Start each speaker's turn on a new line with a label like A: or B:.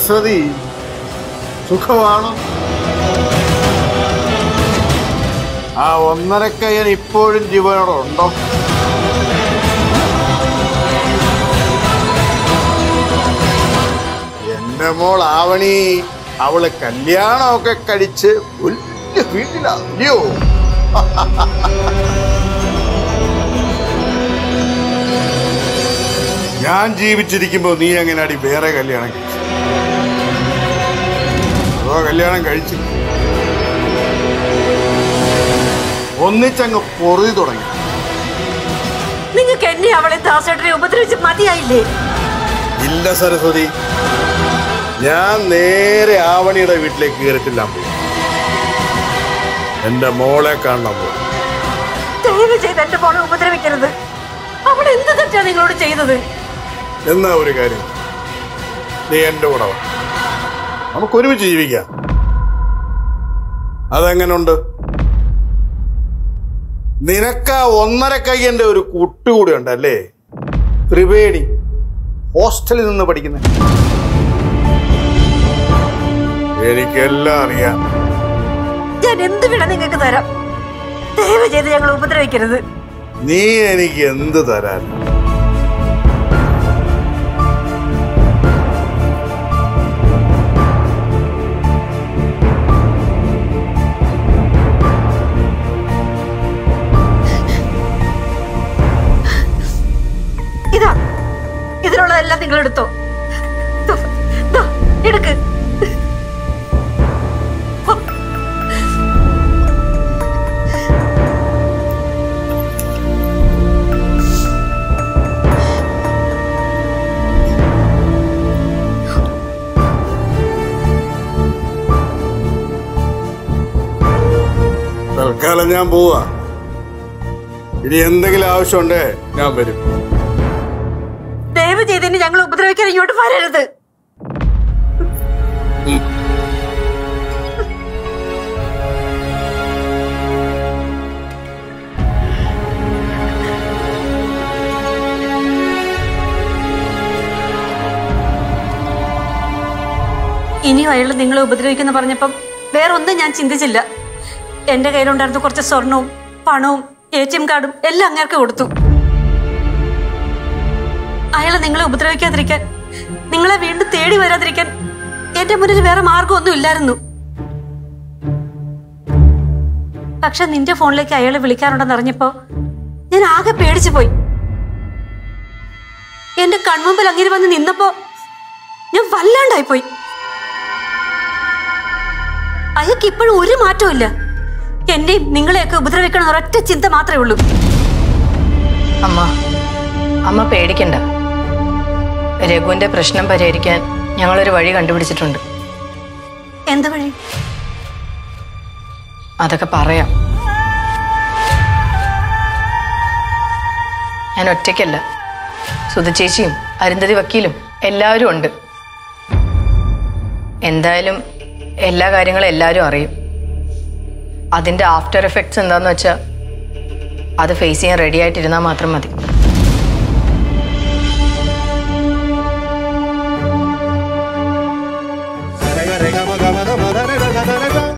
A: സരസ്വതി സുഖമാണോ? ആ ഒന്നരക്കയ്യൻ ഇപ്പോഴും ജീവനോടുണ്ടോ? എന്റെ മോൾ ആവണി അവള് കല്യാണമൊക്കെ കഴിച്ച് വലിയ വീട്ടിലോ? ഞാൻ ജീവിച്ചിരിക്കുമ്പോ നീ എങ്ങനെയാടി വേറെ കല്യാണം കഴിച്ചു? അതോ കല്യാണം കഴിച്ചു ഒന്നിച്ചങ്ങ് പൊറുതി തുടങ്ങി?
B: നിങ്ങൾക്ക് എന്നെ അവളെ ദാസേട്ടനെ ഉപദ്രവിച്ച് മതിയായില്ലേ?
A: ഇല്ല സരസ്വതി, ഞാൻ നേരെ ആവണിയുടെ വീട്ടിലേക്ക് കയറിട്ടില്ല. എന്റെ മോളെ കാണണം.
B: ദയവ് ചെയ്ത് എന്റെ മോളെ ഉപദ്രവിക്കരുത്. അവൾ എന്ത് തെറ്റാ നിങ്ങളോട് ചെയ്തത്?
A: എന്നാ ഒരു കാര്യം, നീ എന്റെ കൂടെ വാ, നമുക്ക് ഒരുമിച്ച് ജീവിക്കാം. അതെങ്ങനുണ്ട്? നിനക്ക് ആ ഒന്നരക്കയ്യന്റെ ഒരു കുട്ടുകൂടി ഉണ്ടല്ലേ, ത്രിവേണി, ഹോസ്റ്റലിൽ നിന്ന് പഠിക്കുന്ന. എനിക്കെല്ലാം അറിയാം.
B: ഞാൻ എന്ത് വേണം നിങ്ങൾക്ക് തരാം. ദയവ് ചെയ്ത് ഞങ്ങൾ ഉപദ്രവിക്കരുത്.
A: നീ എനിക്ക് എന്ത് തരാൻ?
B: ഇതാ, ഇതിനുള്ളതെല്ലാം നിങ്ങൾ എടുത്തോ. എടുക്ക്.
A: തൽക്കാലം ഞാൻ പോവാ. ഇനി എന്തെങ്കിലും ആവശ്യമുണ്ടേ ഞാൻ വരും.
B: ദയവ് ചെയ്തതിന് ഞങ്ങൾ ഉപദ്രവിക്കാൻ ഇങ്ങോട്ട് വരരുത്. ഇനിയും അയാൾ നിങ്ങളെ ഉപദ്രവിക്കുന്ന പറഞ്ഞപ്പം വേറൊന്നും ഞാൻ ചിന്തിച്ചില്ല. എന്റെ കയ്യിലുണ്ടായിരുന്ന കുറച്ച് സ്വർണവും പണവും ATM കാർഡും എല്ലാം അങ്ങേർക്ക് കൊടുത്തു. അയാളെ നിങ്ങളെ ഉപദ്രവിക്കാതിരിക്കാൻ, നിങ്ങളെ വീണ്ടും തേടി വരാതിരിക്കാൻ എന്റെ മുന്നിൽ വേറെ മാർഗമൊന്നും ഇല്ലായിരുന്നു. പക്ഷെ നിന്റെ ഫോണിലേക്ക് അയാളെ വിളിക്കാറുണ്ടെന്ന് അറിഞ്ഞപ്പോ ഞാൻ ആകെ പേടിച്ചു പോയി. എന്റെ കൺമുമ്പിൽ അങ്ങനെ വന്ന് നിന്നപ്പോ ഞാൻ വല്ലാണ്ടായിപ്പോയി. അയാൾക്ക് ഇപ്പോഴും ഒരു മാറ്റവും ഇല്ല. എന്നെയും നിങ്ങളെയൊക്കെ ഉപദ്രവിക്കണം ഒരൊറ്റ ചിന്ത മാത്രമേ ഉള്ളൂ.
C: അമ്മ പേടിക്കണ്ട. രഘുവിന്റെ പ്രശ്നം പരിഹരിക്കാൻ ഞങ്ങളൊരു വഴി കണ്ടുപിടിച്ചിട്ടുണ്ട്.
B: എന്ത് വഴി?
C: അതൊക്കെ പറയാം. ഞാൻ ഒറ്റയ്ക്കല്ല, സുധ ചേച്ചിയും അരുന്ധതി വക്കീലും എല്ലാവരും ഉണ്ട്. എന്തായാലും എല്ലാ കാര്യങ്ങളും എല്ലാവരും അറിയും. അതിന്റെ ആഫ്റ്റർ എഫക്ട്സ് എന്താന്ന് വെച്ചാൽ അത് ഫേസ് ചെയ്യാൻ റെഡി ആയിട്ടിരുന്നാൽ മാത്രം മതി.